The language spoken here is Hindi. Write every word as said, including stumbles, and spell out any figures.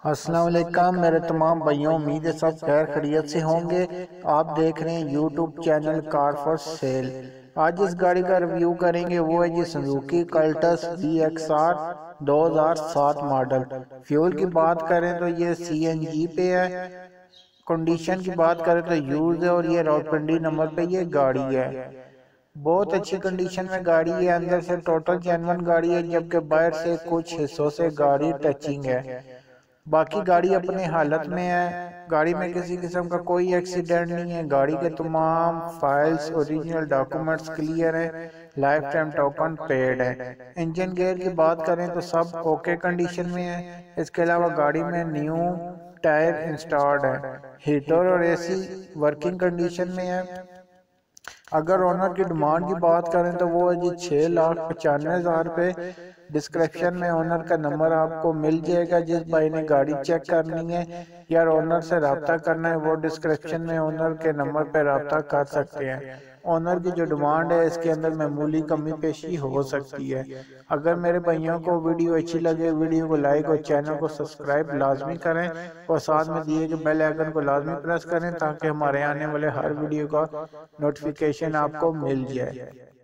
अस्सलाम वालेकुम मेरे तमाम भाइयों, उम्मीद है सब खैर खैरियत से होंगे। आप देख रहे हैं YouTube channel car for sale. आज इस गाड़ी का रिव्यू करेंगे, वो है जी Suzuki Cultus V X R दो हज़ार सात मॉडल। फ्यूल की बात करें तो ये सी एन जी पे है। कंडीशन की बात करें तो यूज है और ये रावलपिंडी नंबर पे ये गाड़ी है। बहुत अच्छी कंडीशन में गाड़ी है, अंदर से टोटल जेन्युइन गाड़ी है, जबकि बाहर से कुछ हिस्सों से गाड़ी टचिंग है। बाकी गाड़ी अपने हालत में है। गाड़ी में किसी किस्म का कोई एक्सीडेंट नहीं है। गाड़ी के तमाम फाइल्स ओरिजिनल डॉक्यूमेंट्स क्लियर है। लाइफ टाइम टोकन पेड है। इंजन गेयर की बात करें तो सब ओके कंडीशन में है। इसके अलावा गाड़ी में न्यू टायर इंस्टॉल्ड है। हीटर और एसी वर्किंग कंडीशन में है। अगर ओनर की डिमांड की बात करें तो वो है जी छः लाख पचानवे हज़ार रुपये। डिस्क्रिप्शन में ओनर का नंबर आपको मिल जाएगा। जिस भाई ने गाड़ी चेक करनी है या ओनर से रब्ता करना है, वो डिस्क्रिप्शन में ओनर के नंबर पर रब्ता कर सकते हैं। ओनर की जो डिमांड है इसके अंदर मामूली कमी पेशी हो सकती है। अगर मेरे भाइयों को वीडियो अच्छी लगे, वीडियो को लाइक और चैनल को सब्सक्राइब लाजमी करें और साथ में दिए गए बेल आइकन को लाजमी प्रेस करें ताकि हमारे आने वाले हर वीडियो का नोटिफिकेशन आपको मिल जाए।